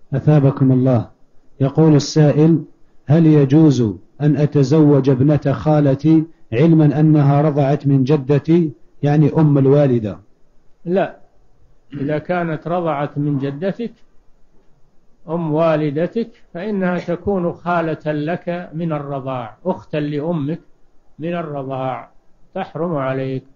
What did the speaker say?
أثابكم الله. يقول السائل: هل يجوز أن أتزوج ابنة خالتي علما أنها رضعت من جدتي، يعني أم الوالدة؟ لا، إذا كانت رضعت من جدتك أم والدتك فإنها تكون خالة لك من الرضاع، أختا لأمك من الرضاع، تحرم عليك.